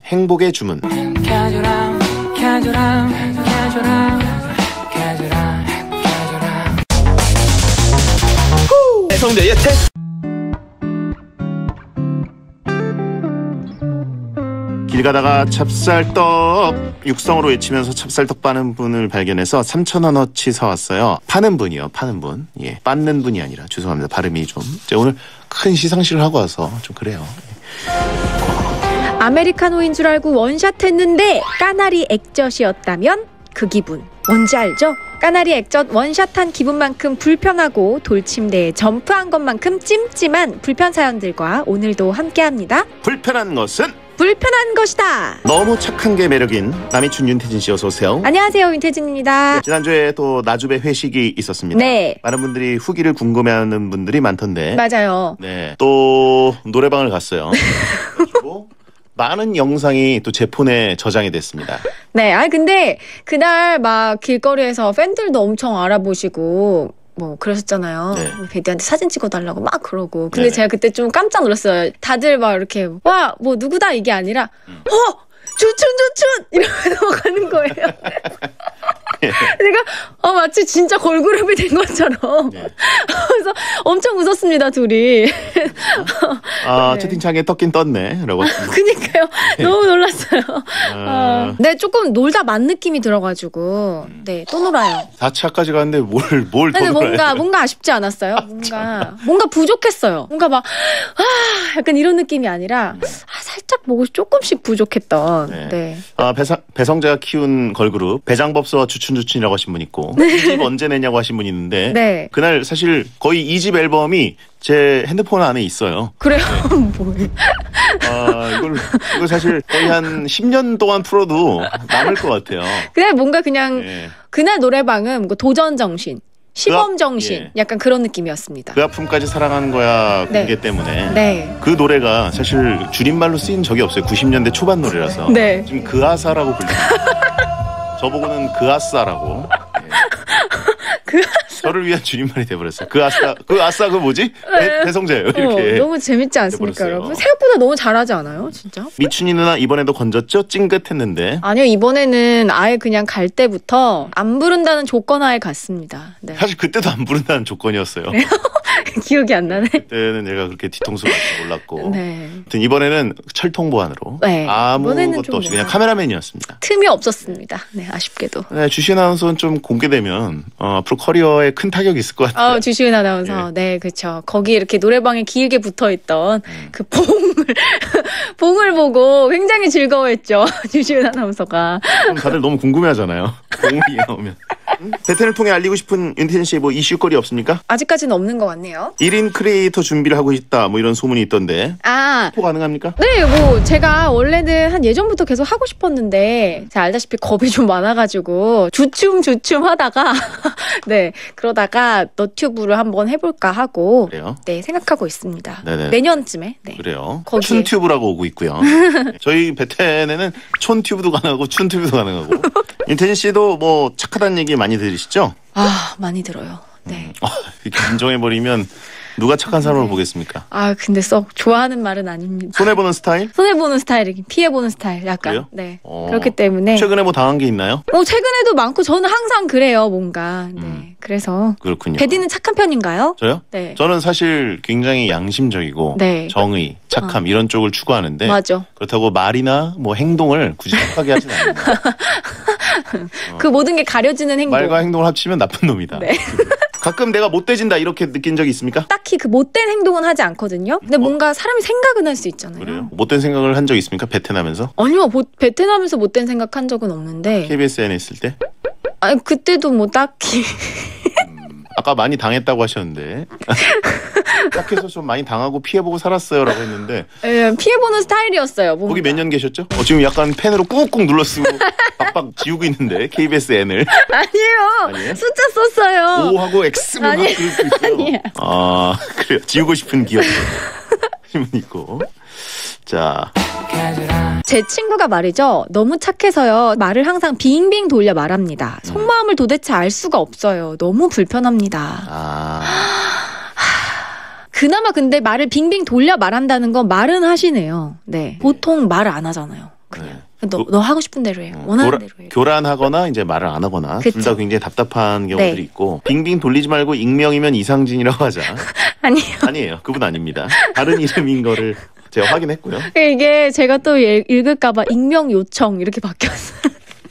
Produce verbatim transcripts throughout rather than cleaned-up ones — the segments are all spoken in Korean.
행복의 주문. 배성재의 책. 길 가다가 찹쌀떡 육성으로 외치면서 찹쌀떡 빠는 분을 발견해서 삼천 원어치 사왔어요. 파는 분이요. 파는 분. 예, 빻는 분이 아니라. 죄송합니다. 발음이 좀. 제가 오늘 큰 시상식을 하고 와서 좀 그래요. 아메리카노인 줄 알고 원샷 했는데 까나리 액젓이었다면 그 기분 뭔지 알죠? 까나리 액젓 원샷한 기분만큼 불편하고 돌침대에 점프한 것만큼 찜찜한 불편 사연들과 오늘도 함께합니다. 불편한 것은? 불편한 것이다. 너무 착한 게 매력인 남이춘 윤태진 씨 어서 오세요. 안녕하세요, 윤태진입니다. 네, 지난주에 또 나주배 회식이 있었습니다. 네. 많은 분들이 후기를 궁금해하는 분들이 많던데. 맞아요. 네. 또 노래방을 갔어요. 그리고 많은 영상이 또 제 폰에 저장이 됐습니다. 네. 아 근데 그날 막 길거리에서 팬들도 엄청 알아보시고 뭐 그러셨잖아요. 네. 베디한테 사진 찍어달라고 막 그러고. 근데 네네. 제가 그때 좀 깜짝 놀랐어요. 다들 막 이렇게 와 뭐 누구다 이게 아니라 음. 어 주춘 주춘 이러면서 가는 거예요. 내가 어, 마치 진짜 걸그룹이 된 것처럼. 네. 그래서 엄청 웃었습니다, 둘이. 아, 네. 채팅창에 떴긴 떴네. 라고. 그니까요. 네. 너무 놀랐어요. 아... 어, 네, 조금 놀다 만 느낌이 들어가지고. 네, 또 놀아요. 사 차까지 갔는데 뭘, 뭘 더 근데 놀아요? 뭔가, 뭔가 아쉽지 않았어요? 뭔가, 뭔가 부족했어요. 뭔가 막, 아, 약간 이런 느낌이 아니라, 아, 살짝 뭐가 조금씩 부족했던. 네. 네. 아, 배사, 배성재가 키운 걸그룹, 배장법서와 주춘주춘이라고 하신 분 있고, 네. 이 집 언제 내냐고 하신 분 있는데, 네. 그날 사실 거의 이 집 앨범이 제 핸드폰 안에 있어요. 그래요? 뭐예요? 아, 이걸, 이걸 사실 거의 한 십 년 동안 풀어도 남을 것 같아요. 그냥 뭔가 그냥, 예. 그날 노래방은 뭔가 도전 정신, 시범 정신, 예. 약간 그런 느낌이었습니다. 그 아픔까지 사랑하는 거야 네. 공개 때문에 네. 그 노래가 사실 줄임말로 쓰인 적이 없어요. 구십 년대 초반 노래라서. 네. 지금 그아사라고 불립니다. 저보고는 그아싸라고. 예. 그 저를 위한 줄임말이 돼버렸어요. 그 아싸, 그 아싸 그 뭐지? 배, 배성재예요. 이렇게. 어, 너무 재밌지 않습니까, 돼버렸어요. 여러분? 생각보다 너무 잘하지 않아요, 진짜? 미춘이 누나 이번에도 건졌죠? 찡긋했는데. 아니요, 이번에는 아예 그냥 갈 때부터 안 부른다는 조건하에 갔습니다. 네. 사실 그때도 안 부른다는 조건이었어요. 기억이 안 나네. 그때는 얘가 그렇게 뒤통수 갈지 몰랐고. 네. 아무튼 이번에는 철통 보안으로 네. 이번에는 아무것도 좀 없이 그냥 뭔가 카메라맨이었습니다. 틈이 없었습니다. 네, 아쉽게도. 네, 주신 아나운서는 좀 공개되면 어, 앞으로 커리어에 큰 타격이 있을 것 같아요. 아, 주시은 아나운서. 네, 그렇죠. 거기 이렇게 노래방에 길게 붙어있던 음. 그 봉을 봉을 보고 굉장히 즐거워했죠. 주시은 아나운서가. 그럼 다들 너무 궁금해하잖아요. 공이 나오면. 음? 베텐을 통해 알리고 싶은 윤태진 씨의 뭐 이슈거리 없습니까? 아직까지는 없는 것 같네요. 일 인 크리에이터 준비를 하고 있다 뭐 이런 소문이 있던데 아, 포 가능합니까? 네, 뭐 제가 원래는 한 예전부터 계속 하고 싶었는데 잘 알다시피 겁이 좀 많아가지고 주춤 주춤 하다가 네 그러다가 너튜브를 한번 해볼까 하고 그래요? 네 생각하고 있습니다. 네네. 내년쯤에. 네. 그래요. 거기에. 춘튜브라고 오고 있고요. 저희 베텐에는 촌튜브도 가능하고 춘튜브도 가능하고. 윤태진 씨도 뭐 착하다는 얘기 많이 들으시죠? 아 많이 들어요. 네. 어, 이렇게 인정해버리면 누가 착한 사람으로 네. 보겠습니까? 아 근데 썩 좋아하는 말은 아닙니다. 손해보는 스타일? 손해보는 스타일이긴 피해보는 스타일 약간. 그래요? 네. 어. 그렇기 때문에. 최근에 뭐 당한 게 있나요? 어 최근에도 많고 저는 항상 그래요 뭔가. 네. 음. 그래서. 그렇군요. 베디는 착한 편인가요? 저요? 네. 저는 사실 굉장히 양심적이고 네. 정의, 착함 어. 이런 쪽을 추구하는데 맞아. 그렇다고 말이나 뭐 행동을 굳이 착하게 하진 않습니다. 그 모든 게 가려지는 행동. 말과 행동을 합치면 나쁜 놈이다. 네. 가끔 내가 못돼진다 이렇게 느낀 적이 있습니까? 딱히 그 못된 행동은 하지 않거든요. 근데 뭔가 사람이 생각은 할 수 있잖아요. 그래요? 못된 생각을 한 적 있습니까? 베텐하면서? 아니요, 뭐, 베트남에서 못된 생각한 적은 없는데. 케이비에스엔에 있을 때? 아니 그때도 뭐 딱히. 음, 아까 많이 당했다고 하셨는데 딱해서 좀 많이 당하고 피해보고 살았어요 라고 했는데 예, 피해보는 스타일이었어요. 뭔가. 거기 몇 년 계셨죠? 어, 지금 약간 펜으로 꾹꾹 눌러 쓰고 박박 지우고 있는데 케이비에스엔을 아니에요. 아니에요? 숫자 썼어요. O하고 X만 막 아니, 그리고 있어요. 아니에요. 아 그래요. 지우고 싶은 기억 힘은 있고. 자, 제 친구가 말이죠. 너무 착해서요. 말을 항상 빙빙 돌려 말합니다. 속마음을 도대체 알 수가 없어요. 너무 불편합니다. 아 그나마 근데 말을 빙빙 돌려 말한다는 건 말은 하시네요. 네. 보통 말을 안 하잖아요. 그냥 네. 너, 너 하고 싶은 대로 해. 어, 원하는 교라, 대로 해. 교란하거나 이제 말을 안 하거나 둘 다 굉장히 답답한 경우들이 네. 있고 빙빙 돌리지 말고 익명이면 이상진이라고 하자. 아니요. 아니에요. 그분 아닙니다. 다른 이름인 거를 제가 확인했고요. 이게 제가 또 읽을까봐 익명 요청 이렇게 바뀌었어요.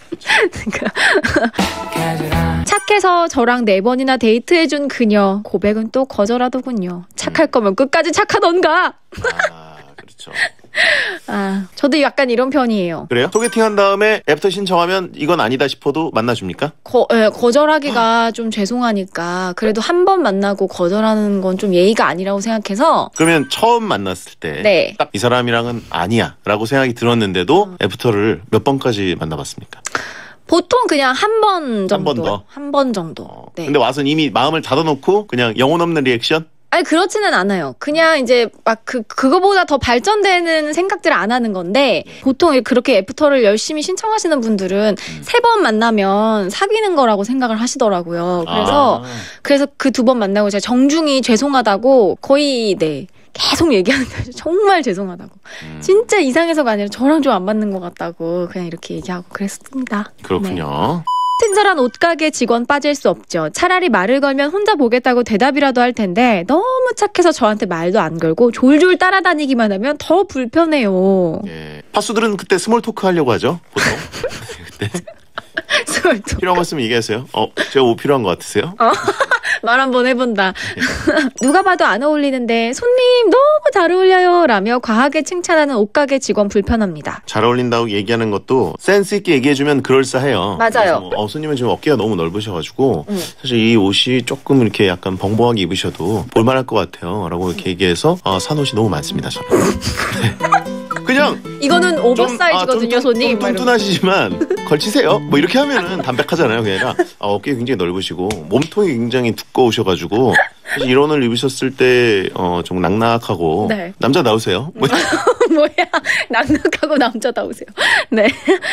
착해서 저랑 네 번이나 데이트해준 그녀 고백은 또 거절하더군요. 착할 음. 거면 끝까지 착하던가. 아, 그렇죠. 아, 저도 약간 이런 편이에요. 그래요? 소개팅한 다음에 애프터 신청하면 이건 아니다 싶어도 만나줍니까? 거, 예, 거절하기가 좀 죄송하니까 그래도 한 번 만나고 거절하는 건 좀 예의가 아니라고 생각해서 그러면 처음 만났을 때 네. 딱 이 사람이랑은 아니야 라고 생각이 들었는데도 애프터를 몇 번까지 만나봤습니까? 보통 그냥 한 번 정도. 번 더? 한 번 정도. 어, 네. 근데 와서 이미 마음을 닫아놓고 그냥 영혼 없는 리액션? 아니 그렇지는 않아요. 그냥 이제 막 그 그거보다 더 발전되는 생각들을 안 하는 건데 보통 그렇게 애프터를 열심히 신청하시는 분들은 음. 세 번 만나면 사귀는 거라고 생각을 하시더라고요. 그래서 아. 그래서 그 두 번 만나고 제가 정중히 죄송하다고 거의 네 계속 얘기하는 거죠. 정말 죄송하다고. 음. 진짜 이상해서가 아니라 저랑 좀 안 맞는 것 같다고 그냥 이렇게 얘기하고 그랬습니다. 그렇군요. 친절한 옷가게 직원 빠질 수 없죠. 차라리 말을 걸면 혼자 보겠다고 대답이라도 할 텐데 너무 착해서 저한테 말도 안 걸고 졸졸 따라다니기만 하면 더 불편해요. 예. 파수들은 그때 스몰 토크 하려고 하죠, 보통. 그때 스몰토크. 필요한 거 있으면 얘기하세요. 어, 제가 뭐 필요한 거 같으세요? 어? 말 한번 해본다. 누가 봐도 안 어울리는데 손님 너무 잘 어울려요 라며 과하게 칭찬하는 옷가게 직원 불편합니다. 잘 어울린다고 얘기하는 것도 센스 있게 얘기해주면 그럴싸해요. 맞아요. 그래서 뭐, 어, 손님은 지금 어깨가 너무 넓으셔가지고 음. 사실 이 옷이 조금 이렇게 약간 벙벙하게 입으셔도 볼만할 것 같아요. 라고 이렇게 얘기해서 어, 산 옷이 너무 많습니다. 저는. 네. 그냥 이거는 좀, 오버사이즈거든요, 아, 좀, 손님. 좀 뚱뚱하시지만 걸치세요. 뭐 이렇게 하면은 담백하잖아요. 그게 아니라 아, 어깨가 굉장히 넓으시고 몸통이 굉장히 두꺼우셔가지고 사실 이런 옷을 입으셨을 때 어, 좀 낙낙하고 네. 남자 나오세요. 뭐 뭐야, 낙낙하고 남자다우세요. 네.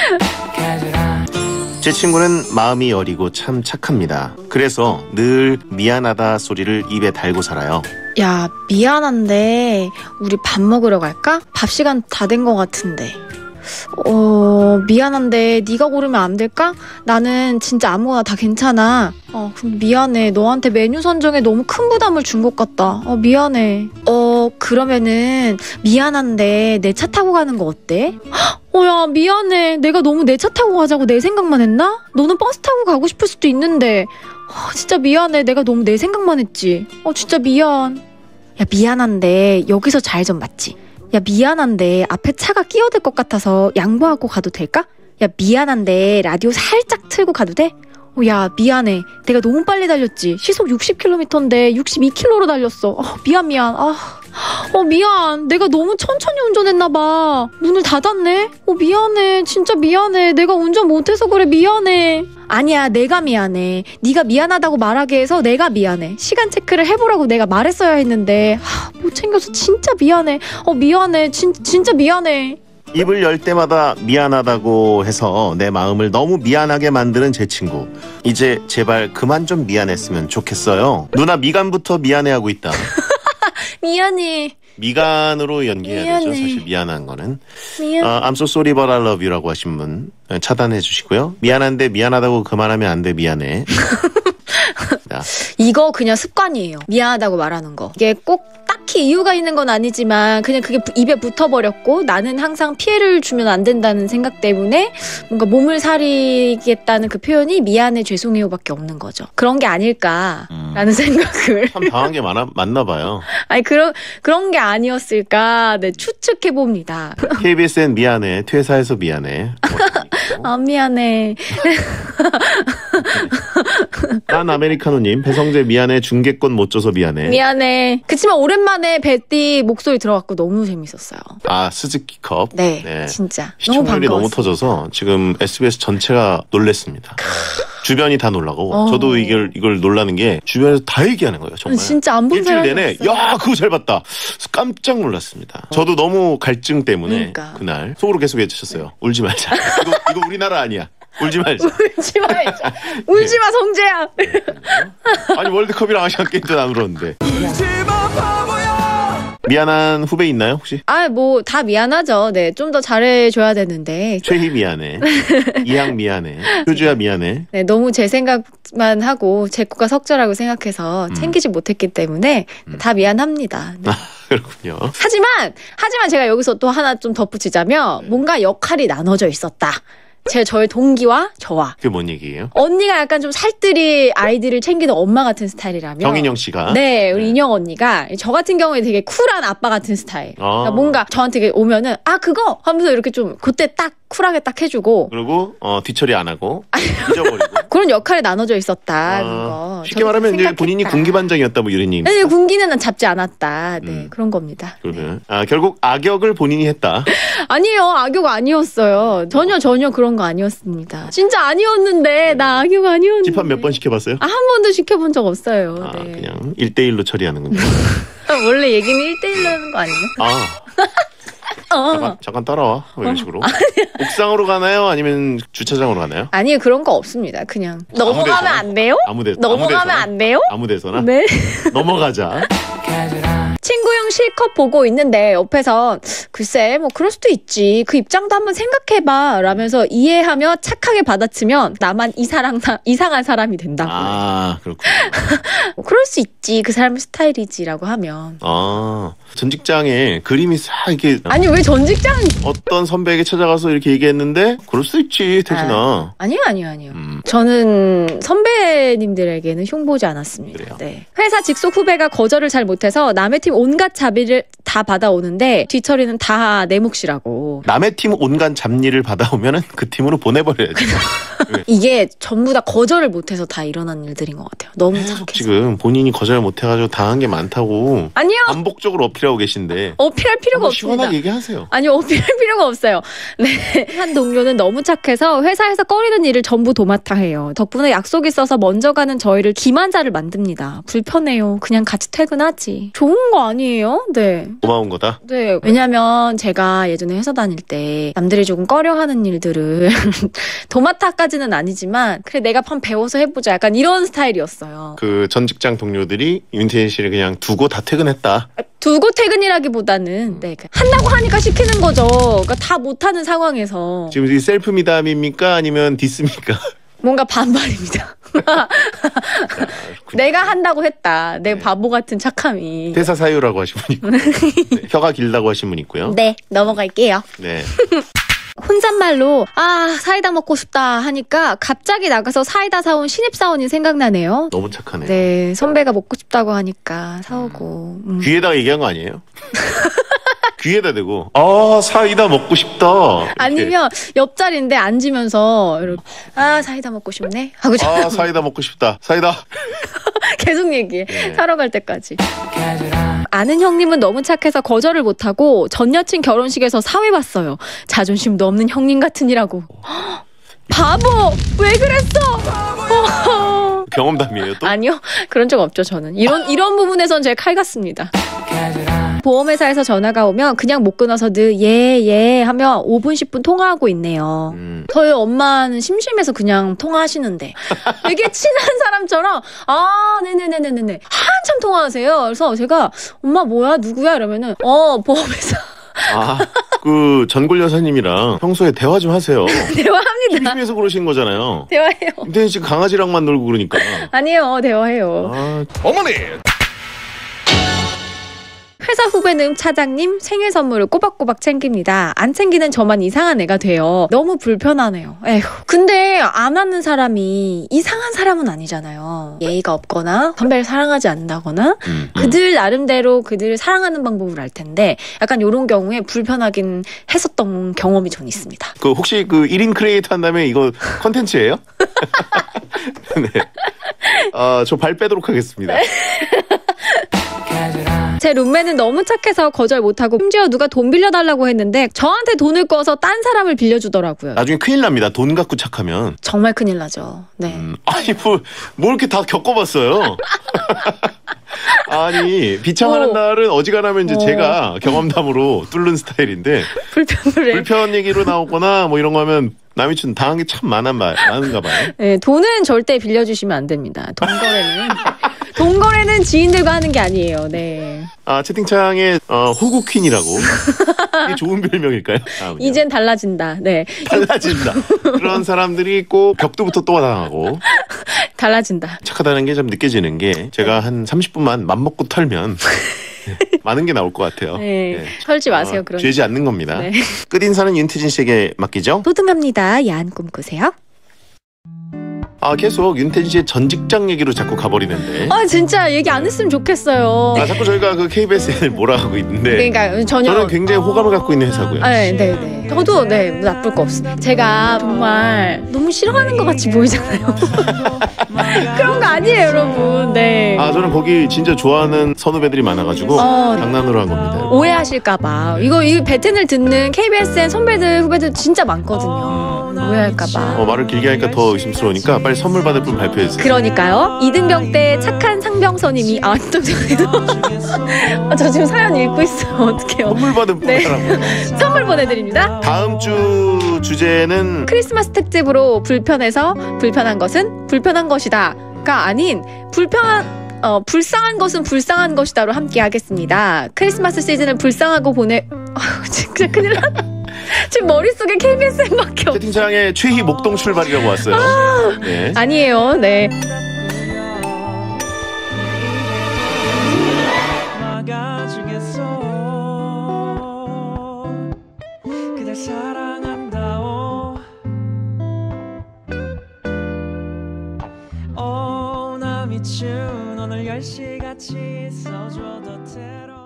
제 친구는 마음이 여리고 참 착합니다. 그래서 늘 미안하다 소리를 입에 달고 살아요. 야, 미안한데 우리 밥 먹으러 갈까? 밥 시간 다 된 것 같은데. 어, 미안한데 네가 고르면 안 될까? 나는 진짜 아무거나 다 괜찮아. 어, 근데 미안해. 너한테 메뉴 선정에 너무 큰 부담을 준 것 같다. 어, 미안해. 어, 그러면은 미안한데 내 차 타고 가는 거 어때? 어, 야, 미안해. 내가 너무 내 차 타고 가자고 내 생각만 했나? 너는 버스 타고 가고 싶을 수도 있는데. 어, 진짜 미안해. 내가 너무 내 생각만 했지. 어, 진짜 미안. 야, 미안한데 여기서 좌회전 맞지? 야, 미안한데 앞에 차가 끼어들 것 같아서 양보하고 가도 될까? 야, 미안한데 라디오 살짝 틀고 가도 돼? 어, 야, 미안해. 내가 너무 빨리 달렸지. 시속 육십 킬로미터인데 육십이 킬로미터로 달렸어. 어, 미안 미안. 아, 어, 미안. 내가 너무 천천히 운전했나 봐. 문을 닫았네. 어, 미안해. 진짜 미안해. 내가 운전 못해서 그래. 미안해. 아니야, 내가 미안해. 네가 미안하다고 말하게 해서 내가 미안해. 시간 체크를 해보라고 내가 말했어야 했는데 하, 못 챙겨서 진짜 미안해. 어, 미안해. 진, 진짜 미안해. 입을 열 때마다 미안하다고 해서 내 마음을 너무 미안하게 만드는 제 친구. 이제 제발 그만 좀 미안했으면 좋겠어요. 누나 미간부터 미안해하고 있다. 미안해. 미간으로 연기해야 미안해. 되죠. 사실 미안한 거는. 미안. 어, I'm so sorry but I love you라고 하신 분 차단해 주시고요. 미안한데 미안하다고 그만하면 안 돼. 미안해. 자, 이거 그냥 습관이에요. 미안하다고 말하는 거. 이게 꼭 딱히 이유가 있는 건 아니지만 그냥 그게 부- 입에 붙어버렸고 나는 항상 피해를 주면 안 된다는 생각 때문에 뭔가 몸을 사리겠다는 그 표현이 미안해 죄송해요밖에 없는 거죠. 그런 게 아닐까라는 음. 생각을. 참 당한 게 많아, 많나 봐요. 아니 그런 그런 게 아니었을까 네, 추측해 봅니다. 케이비에스엔 미안해. 퇴사해서 미안해. 아 미안해. 난 아메리카노님 배성재 미안해. 중계권 못 줘서 미안해. 미안해. 그치만 오랜만에 뱃띠 목소리 들어갔고 너무 재밌었어요. 아 스즈키 컵. 네, 네. 진짜 너무 시청률이 반가웠어요. 너무 터져서 지금 에스비에스 전체가 놀랬습니다. 주변이 다 놀라고 어. 저도 이걸 이걸 놀라는 게 주변에서 다 얘기하는 거예요. 정말. 진짜 안 본 일주일 사람이 내내 없어요. 야 그거 잘 봤다. 깜짝 놀랐습니다. 저도 너무 갈증 때문에 그러니까. 그날 속으로 계속 외치셨어요. 울지 말자. 이거, 이거 우리나라 아니야. 울지 말자. 울지 말자. 울지 마 성재야. 아니 월드컵이랑 아시안 게임도 안 울었는데. 미안한 후배 있나요 혹시? 아, 뭐 다 미안하죠. 네, 좀 더 잘해줘야 되는데. 최희 미안해. 이항 미안해. 효주야 미안해. 네, 너무 제 생각만 하고 제 거가 석자라고 생각해서 음. 챙기지 못했기 때문에 음. 다 미안합니다. 네. 그렇군요. 하지만 하지만 제가 여기서 또 하나 좀 덧붙이자면 뭔가 역할이 나눠져 있었다. 제 저의 동기와 저와 그게 뭔 얘기예요? 언니가 약간 좀 살뜰히 아이들을 챙기는 엄마 같은 스타일이라면 정인영 씨가 네, 우리 네. 인영 언니가 저 같은 경우에 되게 쿨한 아빠 같은 스타일. 아. 그러니까 뭔가 저한테 오면은 아 그거 하면서 이렇게 좀 그때 딱 쿨하게 딱 해주고 그리고 어, 뒤처리 안 하고 잊어버리고 그런 역할이 나눠져 있었다는 아, 거. 쉽게 저도 말하면 이제 생각했다. 본인이 군기반장이었다 뭐 이런 얘기. 네, 군기는 잡지 않았다. 네, 음. 그런 겁니다. 그러면 아, 결국 악역을 본인이 했다. 아니에요, 악역 아니었어요. 전혀 전혀 그런 거 아니었습니다. 진짜 아니었는데 나 악역 아니었는데. 집합 몇 번 시켜봤어요? 아, 한 번도 시켜본 적 없어요. 아, 네. 그냥 일 대일로 처리하는군요. 원래 얘기는 일 대일로 하는 거 아니에요? 아, 어. 잠깐, 잠깐 따라와. 뭐 이런 식으로. 옥상으로 가나요? 아니면 주차장으로 가나요? 아니, 그런 거 없습니다. 그냥 넘어가면 데서나? 안 돼요? 아무 데 넘어가면 아무 데서나? 안 돼요? 아무 데서나? 네. 넘어가자. 친구형 실컷 보고 있는데 옆에서 글쎄 뭐 그럴 수도 있지. 그 입장도 한번 생각해봐 라면서 이해하며 착하게 받아치면 나만 이사랑, 이상한 사람이 된다고. 아, 그렇군요. 뭐 그럴 수 있지. 그 사람 스타일이지라고 하면. 아, 전 직장에 그림이 싹 이렇게 아니 왜 전 직장 어떤 선배에게 찾아가서 이렇게 얘기했는데 그럴 수 있지, 태진아. 아니요 아니요 아니요. 음. 저는 선배님들에게는 흉보지 않았습니다. 그래요? 네. 회사 직속 후배가 거절을 잘 못해서 남의 팀 온갖 자비를 다 받아오는데 뒤처리는 다 내 몫이라고. 남의 팀 온갖 잡일을 받아오면은 그 팀으로 보내버려야지. 이게 전부 다 거절을 못해서 다 일어난 일들인 것 같아요. 너무 계속 착해서. 지금 본인이 거절 못해가지고 당한 게 많다고 아니요. 반복적으로 어필하고 계신데 어필할 필요가 한번 없습니다. 시원하게 얘기하세요. 아니 어필할 필요가 없어요. 네. 한 동료는 너무 착해서 회사에서 꺼리는 일을 전부 도맡아 해요. 덕분에 약속이 있어서 먼저 가는 저희를 기만자를 만듭니다. 불편해요. 그냥 같이 퇴근하지. 좋은 거 아니에요? 네. 고마운 거다. 네. 왜냐면 제가 예전에 회사 다닐 때 남들이 조금 꺼려하는 일들을 도맡아까지는 아니지만 그래 내가 한 배워서 해보자. 약간 이런 스타일이었어요. 그 전 직장 동료들이 윤태인 씨를 그냥 두고 다 퇴근했다. 두고 퇴근이라기보다는 네, 한다고 하니까 시키는 거죠. 그러니까 다 못하는 상황에서 지금 이 셀프 미담입니까? 아니면 디스입니까? 뭔가 반반입니다. 내가 한다고 했다. 내 네. 바보 같은 착함이. 대사 사유라고 하신 분 있고 네. 혀가 길다고 하신 분 있고요. 네, 넘어갈게요. 네. 혼잣말로 아 사이다 먹고 싶다 하니까 갑자기 나가서 사이다 사온 신입사원이 생각나네요. 너무 착하네. 네, 선배가 먹고 싶다고 하니까 사오고. 음. 귀에다가 얘기한 거 아니에요? 귀에다 대고 아 사이다 먹고 싶다. 이렇게. 아니면 옆자리인데 앉으면서 이렇게 아 사이다 먹고 싶네 하고 아 사이다 먹고 싶다. 사이다. 계속 얘기해. 네. 사러 갈 때까지. 아는 형님은 너무 착해서 거절을 못하고 전 여친 결혼식에서 사회봤어요. 자존심도 없는 형님 같으니라고. 바보! 왜 그랬어? 경험담이에요 또? 아니요. 그런 적 없죠, 저는. 이런, 이런 부분에선 제가 칼 같습니다. 보험회사에서 전화가 오면 그냥 못 끊어서 늘 예, 예 하며 오 분, 십 분 통화하고 있네요. 음. 저희 엄마는 심심해서 그냥 통화하시는데 되게 친한 사람처럼 아, 네네네네네 한참 통화하세요. 그래서 제가 엄마 뭐야? 누구야? 이러면은 어, 보험회사. 아, 그 전골 여사님이랑 평소에 대화 좀 하세요. 대화합니다. 심심해서 그러신 거잖아요. 대화해요. 근데 지금 강아지랑만 놀고 그러니까. 아니에요. 대화해요. 아, 어머니! 회사 후배는 차장님 생일 선물을 꼬박꼬박 챙깁니다. 안 챙기는 저만 이상한 애가 돼요. 너무 불편하네요. 에휴. 근데 안 하는 사람이 이상한 사람은 아니잖아요. 예의가 없거나 선배를 사랑하지 않는다거나 음, 음. 그들 나름대로 그들을 사랑하는 방법을 알 텐데 약간 이런 경우에 불편하긴 했었던 경험이 전 있습니다. 그 혹시 그 일 인 크리에이터 한다면 이거 컨텐츠예요? 네. 아, 저 발 빼도록 하겠습니다. 제 룸메는 너무 착해서 거절 못하고 심지어 누가 돈 빌려달라고 했는데 저한테 돈을 꺼서 딴 사람을 빌려주더라고요. 나중에 큰일 납니다. 돈 갖고 착하면. 정말 큰일 나죠. 네. 음, 아니 뭐, 뭐 이렇게 다 겪어봤어요. 아니 비참하는 오. 날은 어지간하면 이제 오. 제가 경험담으로 뚫는 스타일인데 불편을 해. 불편 얘기로 나오거나 뭐 이런 거 하면 남이춘 당한 게 참 많은 바, 많은가 봐요. 네, 돈은 절대 빌려주시면 안 됩니다. 돈 거래는. 동거래는 지인들과 하는 게 아니에요. 네. 아, 채팅창에 어, 호구 퀸이라고. 이게 좋은 별명일까요? 다음은요. 이젠 달라진다. 네. 달라진다. 그런 사람들이 꼭 벽도부터 또 당하고 달라진다. 착하다는 게 좀 느껴지는 게 제가 한 삼십 분만 맘먹고 털면 많은 게 나올 것 같아요. 네. 네. 털지 마세요. 어, 그런. 죄지 않는 겁니다. 네. 끝인사는 윤태진 씨에게 맡기죠? 소등합니다. 야한 꿈 꾸세요. 아, 계속 윤태진 씨의 전 직장 얘기로 자꾸 가버리는데. 아 진짜 얘기 안 했으면 좋겠어요. 아, 자꾸 저희가 그 케이비에스를 몰아가고 있는데. 그러니까 전혀. 저는 굉장히 호감을 갖고 있는 회사고요. 아, 네, 네, 네. 저도 네 나쁠 거 없어. 제가 정말 너무 싫어하는 것 같이 보이잖아요. 그런 거 아니에요, 여러분. 네. 아, 저는 거기 진짜 좋아하는 선후배들이 많아가지고 어. 장난으로 한 겁니다. 오해하실까봐. 이거 이 배텐을 듣는 케이비에스엔 선배들 후배들 진짜 많거든요. 오해할까봐. 어, 말을 길게 하니까 더 의심스러우니까 빨리 선물 받을 분 발표해주세요. 그러니까요. 이등병 때 착한 상병선임이 아, 또 저기도. 아, 저 지금 사연 읽고 있어요. 어떡해요. 선물 받은 분 네. 사람. 선물 보내드립니다. 다음 주 주제는 크리스마스 특집으로 불편해서 불편한 것은 불편한 것이다가 아닌 불편한 어, 불쌍한 것은 불쌍한 것이다로 함께 하겠습니다. 크리스마스 시즌을 불쌍하고 보내 아, 진짜 큰일 났 지금 머릿속에 케이비에스밖에 없 채팅창에 최희 목동 출발이라고 왔어요. 네. 아니에요. 네. 그댈 사랑한다오. 오, 나 미친 오늘 열 시같이 있어줘도 테러.